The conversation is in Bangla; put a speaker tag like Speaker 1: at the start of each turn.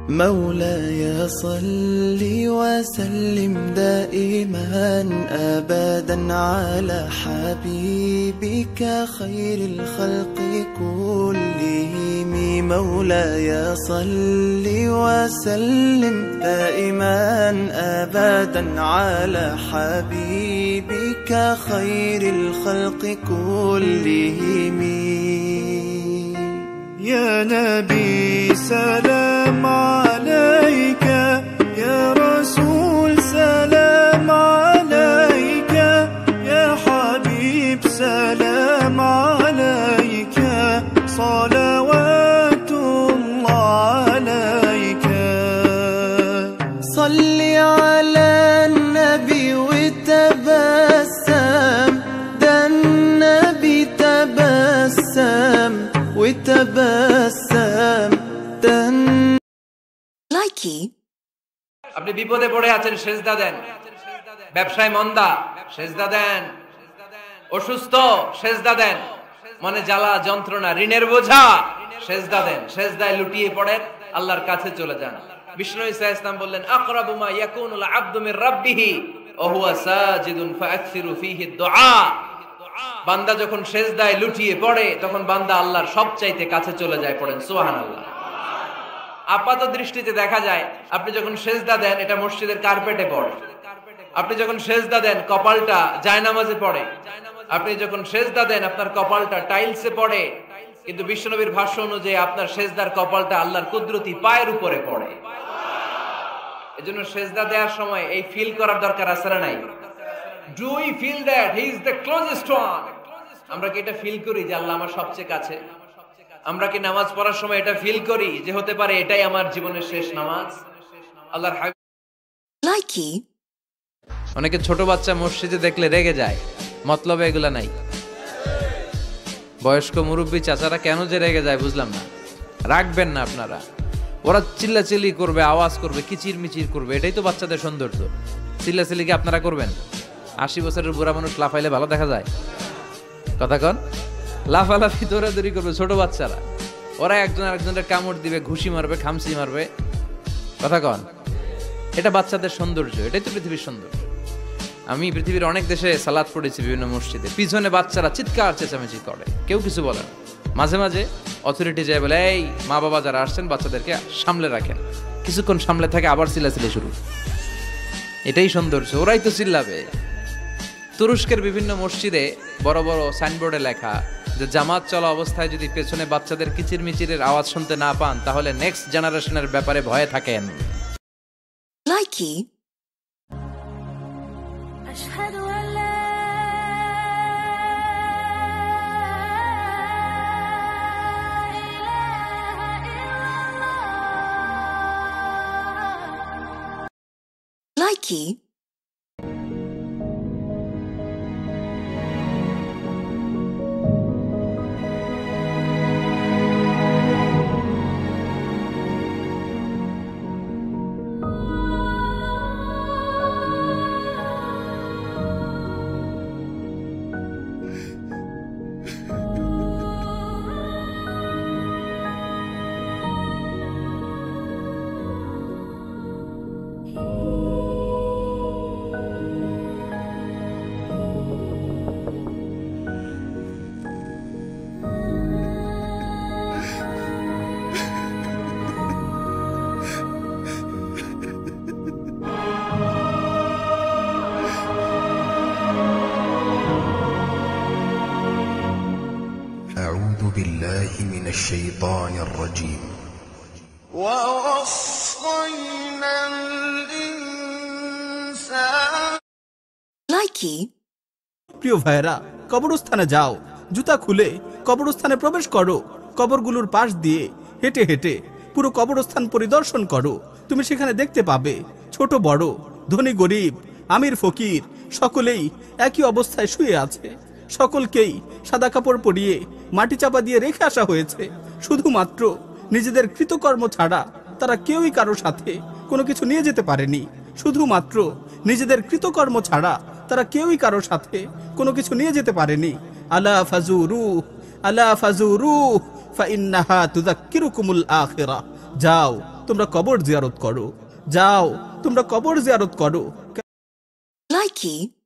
Speaker 1: مولاي صل وسلم دائما أبدا على حبيبك خير الخلق كلهم. مولاي صل وسلم دائما أبدا على حبيبك خير الخلق كلهم.
Speaker 2: يا نبي سلام عليك، يا رسول سلام عليك، يا حبيب سلام عليك، صلوات الله عليك.
Speaker 1: صل على النبي وتبسم، ده النبي تبسم وتبسم
Speaker 3: লাইকি।
Speaker 4: আপনি বিপদে পড়ে আছেন, সেজদা দেন। ব্যবসায় মন্দা, সেজদা দেন। অসুস্থ, সেজদা দেন। মনে জ্বালা যন্ত্রণা, ঋণের বোঝা, সেজদা দেন। সেজদায় লুটিয়ে পড়েন, আল্লাহর কাছে চলে যান। বিষ্ণু ঈসা ইসলাম বললেন, আকরাবু মা ইয়াকুনুল আবদু মির রাব্বিহি ওয়া হুয়া সাজিদুন ফাআকসিরু ফীহি দুআ। বান্দা যখন সেজদায় লুটিয়ে পড়ে তখন বান্দা আল্লাহর সবচাইতে কাছে চলে যায়। পড়েন সুবহানাল্লাহ। আপাত দৃষ্টিতে দেখা যায় আপনি যখন সেজদা দেন এটা মসজিদের কার্পেটে পড়ে, আপনি যখন সেজদা দেন কপালটা জায়নামাজে পড়ে, আপনি যখন সেজদা দেন আপনার কপালটা টাইলসে পড়ে, কিন্তু বিশ্বনবীর ভাষ্য অনুযায়ী আপনার সেজদার কপালটা আল্লাহর কুদরতি পায়ের উপরে পড়ে। এজন্য সেজদা দেওয়ার সময় এই ফিল করার দরকার আছে না নাই? Do we feel that he is the closest one? আমরা কি এটা ফিল করি যে আল্লাহ আমার সবচেয়ে কাছে? আমরা কি নামাজ পড়ার সময় এটা ফিল করি যে হতে পারে এটাই আমার জীবনের শেষ নামাজ? আল্লাহর হাবিব
Speaker 3: লাইকি।
Speaker 4: অনেকে ছোট বাচ্চা মসজিদে দেখলে রেগে যায়, মতলবে এগুলা নাই। বয়স্ক মুরব্বী চাচারা কেন যে রেগে যায় বুঝলাম না। রাখবেন না আপনারা। ওরা চিল্লাচিল্লি করবে, আওয়াজ করবে, কিচির মিচির করবে, এটাই তো বাচ্চাদের সৌন্দর্য। চিল্লাচিল্লি কি আপনারা করবেন? 80 বছরের বুড়া মানুষ লাফাইলে ভালো দেখা যায়? কথা কন। লাফালাফি দৌড়াদৌড়ি করবে ছোট বাচ্চারা, ওরা একজন আরেকজনের কামড় দিবে, ঘুষি মারবে, খামচি মারবে। কথা কন। এটা বাচ্চাদের সৌন্দর্য, এটাই তো পৃথিবীর সৌন্দর্য। আমি পৃথিবীর অনেক দেশে সালাত পড়েছি, বিভিন্ন মসজিদে পিছনে বাচ্চারা চিৎকার চেঁচামেচি করে, কেউ কিছু বলে না। মাঝে মাঝে অথরিটি যায় বলে, এই মা বাবা যারা আসছেন বাচ্চাদেরকে সামলে রাখেন। কিছুক্ষণ সামলে থাকে, আবার চিল্লাচিল্লি শুরু। এটাই সৌন্দর্য, ওরাই তো চিল্লাবে। তুরস্কের বিভিন্ন মসজিদে বড় বড় সাইনবোর্ডে লেখা যে জামাত চলা অবস্থায় যদি পেছনে বাচ্চাদের কিচির মিচিরের আওয়াজ শুনতে না পান তাহলে নেক্সট জেনারেশনের ব্যাপারে ভয়ে থাকেন।
Speaker 3: লাইকি। লাইকি।
Speaker 5: أعوذ بالله من الشيطان الرجيم
Speaker 1: ووصينا الإنسان
Speaker 3: লাইকি।
Speaker 6: প্রিয় ভাইরা, কবরস্থানে যাও, জুতা খুলে কবরস্থানে প্রবেশ করো, কবরগুলোর পাশ দিয়ে হেঁটে হেঁটে পুরো কবরস্থান পরিদর্শন করো। তুমি সেখানে দেখতে পাবে ছোট বড়, ধনী গরিব, আমির ফকির সকলেই একই অবস্থায় শুয়ে আছে। সকলকেই সাদা কাপড় পরিয়ে মাটি চাপা দিয়ে রেখে আসা হয়েছে। শুধুমাত্র নিজেদের কৃতকর্ম ছাড়া তারা কেউই কারো সাথে কোনো কিছু নিয়ে যেতে পারেনি। শুধুমাত্র নিজেদের কৃতকর্ম ছাড়া তারা কেউই কারো সাথে কোনো কিছু নিয়ে যেতে পারেনি। আলা ফাজুরু, আলা ফাজুরু ফাইন্নাহা তুযাক্কিরুকুমুল আখিরাহ। যাও তোমরা কবর জিয়ারত করো। যাও তোমরা কবর জিয়ারত করো।
Speaker 3: Likey.